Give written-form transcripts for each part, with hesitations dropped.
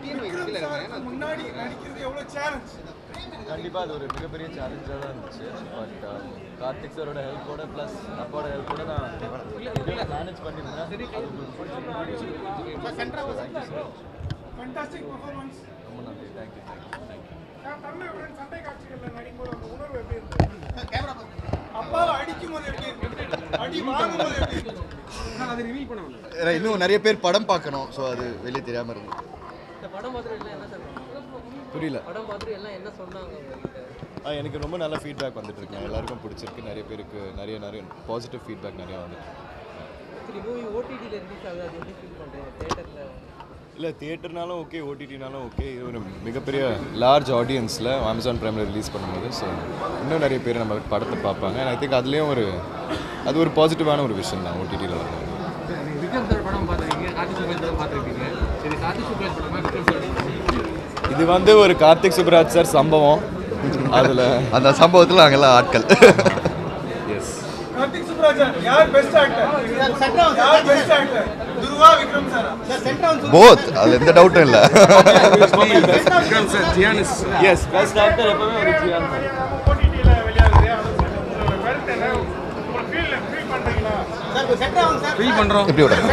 முன்னாடி நடிக்கிறது எவ்வளவு சேலஞ்ச்? கண்டிப்பா அது ஒரு மிகப்பெரிய சேலஞ்சாக தான் இருந்துச்சு. பட் கார்த்திக் சாரோட ஹெல்ப்போட ப்ளஸ் அப்பாவோட ஹெல்ப்போட நான் மேனேஜ் பண்ணியிருந்தேன். Fantastic performance. ரொம்ப நன்றி. தேங்க்யூ. சண்டை காட்சிகளில் நடிக்கும்போது அந்த உணர்வு எப்படி இருந்தது? அப்பாவை அடிக்கும்போது எப்படி இருந்தது? அடி வாங்கும்போது எப்படி இருந்தது? அதை ரிவீல் பண்ண முடியல. இன்னும் நிறைய பேர் படம் பார்க்கணும். ஸோ அது வெளியே தெரியாமல் இருந்தது. இந்த படம் பார்த்துட்டு எல்லாம் என்ன சொன்னாங்க? புரியல. படம் பார்த்துட்டு எல்லாம் என்ன சொன்னாங்க உங்ககிட்ட? எனக்கு ரொம்ப நல்ல ஃபீட்பேக் வந்துட்டுருக்கு. எல்லாருக்கும் பிடிச்சிருக்கு. நிறைய பேருக்கு நிறைய பாசிட்டிவ் ஃபீட்பேக் நிறையா வந்துட்டு. சரி, மூவி ஓடிடியில் ரிலீஸ் ஆகுது, அது எப்படி ஃபீல் பண்ணுறீங்க? தேட்டரில் இல்லை, தியேட்டர்னாலும் ஓகே, ஓடிடினாலும் ஓகே. இது ஒரு மிகப்பெரிய லார்ஜ் ஆடியன்ஸில் அமேசான் ப்ரைமில் ரிலீஸ் பண்ணும்போது ஸோ இன்னும் நிறைய பேர் நம்ம படத்தை பார்ப்பாங்க. ஐ திங்க் அதுலேயும் அது ஒரு பாசிட்டிவான ஒரு விஷயம் தான் ஓடிடியில் வந்து. விக்ரம் சார் படம் பார்த்துருக்கீங்க, கார்த்திக் சுப்ராஜ் படம் பார்த்துருக்கீங்க. சரி, கார்த்திக் சுப்ராஜ் படமா விக்ரம் சார்? இது ஒரு கார்த்திக் சுப்ராஜ் சார் சம்பவம். அதில் அந்த சம்பவத்தில் நாங்கள்லாம் ஆட்கள். எஸ். கார்த்திக் சுப்ராஜ் யார் பெஸ்ட் ஆக்டர்? யார் best actor? Dhruva Vikram sir? Both, அதில் எந்த டவுட்டும் இல்லை. Vikram sir Chiyaan is as best actor. எப்பவுமே ஒரு ஜியான் தான். ஓடிடியில் வெளியாகுது. அதோட கருத்து என்ன? ஒரு ஃபீல் பண்ணுறீங்களா? ஃபீல் பண்ணுறோம். எப்படி விட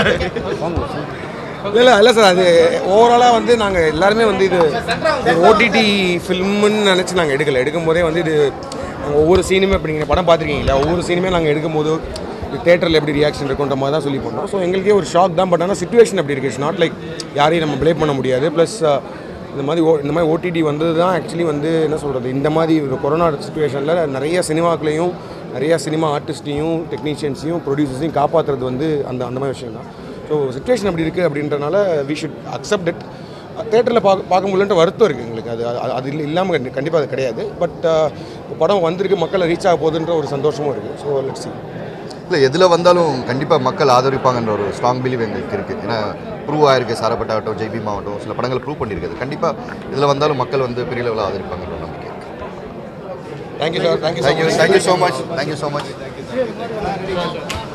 இல்லை சார், அது ஓவராலாக வந்து நாங்கள் எல்லாருமே வந்து இது ஓடிடி ஃபில்முன்னு நினச்சி நாங்கள் எடுக்கும் போதே வந்து இது ஒவ்வொரு சீனுமே இப்போ நீங்கள் படம் பார்த்துருக்கீங்களா, ஒவ்வொரு சீனுமே நாங்கள் எடுக்கும்போது தேட்டரில் எப்படி ரியாக்ஷன் இருக்குன்ற மாதிரி தான் சொல்லி பண்ணோம். ஸோ எங்களுக்கே ஒரு ஷாக் தான். பட் ஆனால் சிச்சுவேஷன் அப்படி இருக்குது. இட்ஸ் நாட் லைக் யாரையும் நம்ம ப்ளே பண்ண முடியாது. ப்ளஸ் இந்த மாதிரி ஓடிடி வந்தது தான் ஆக்சுவலி வந்து என்ன சொல்கிறது, இந்த மாதிரி ஒரு கொரோனா சுச்சுவேஷனில் நிறைய சினிமாக்களையும் நிறையா சினிமா ஆர்டிஸ்ட்டையும் டெக்னீஷியன்ஸையும் ப்ரொடியூசர்ஸையும் காப்பாற்றுறது வந்து அந்த மாதிரி விஷயம் தான். ஸோ சிச்சுவேஷன் அப்படி இருக்குது அப்படின்றனால வி ஷுட் அக்செப்ட் இட். தேட்டரில் பார்க்க முடியலன்ற வருத்தம் இருக்குது எங்களுக்கு. அது இல்லாமல் கண்டிப்பாக அது கிடையாது. பட் படம் வந்திருக்கு, மக்களை ரீச் ஆக போகுதுன்ற ஒரு சந்தோஷமும் இருக்குது. So let's see. இல்லை, எதில் வந்தாலும் கண்டிப்பாக மக்கள் ஆதரிப்பாங்கன்ற ஒரு ஸ்ட்ராங் பிலீவ் எங்களுக்கு இருக்குது. ஏன்னா ப்ரூவ் ஆகிருக்கு. சாரப்பட்டாகட்டும், ஜெய்பீம் ஆகட்டும், சில படங்கள் ப்ரூவ் பண்ணியிருக்குது. கண்டிப்பாக இதில் வந்தாலும் மக்கள் வந்து பெரிய லெவலில் ஆதரிப்பாங்கன்ற நம்பிக்கை. Thank you sir. Thank you so much.